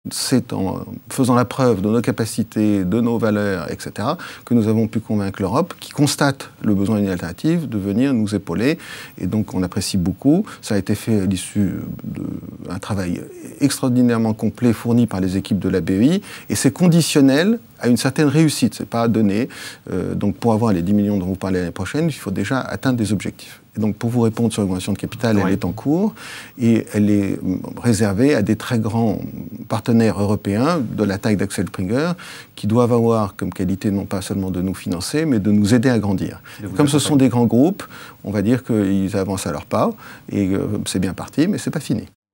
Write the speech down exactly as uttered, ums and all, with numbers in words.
c'est en faisant la preuve de nos capacités, de nos valeurs, et cetera, que nous avons pu convaincre l'Europe, qui constate le besoin d'une alternative, de venir nous épauler. Et donc, on apprécie beaucoup. Ça a été fait à l'issue d'un travail extraordinairement complet fourni par les équipes de la B E I. Et c'est conditionnel à une certaine réussite. Ce n'est pas donné. Euh, donc, pour avoir les dix millions dont vous parlez l'année prochaine, il faut déjà atteindre des objectifs. Et donc, pour vous répondre sur l'augmentation de capital, oui. Elle est en cours et elle est réservée à des très grands partenaires européens de la taille d'Axel Springer qui doivent avoir comme qualité non pas seulement de nous financer, mais de nous aider à grandir. Comme ce sont des grands groupes, on va dire qu'ils avancent à leur pas et euh, c'est bien parti, mais ce n'est pas fini.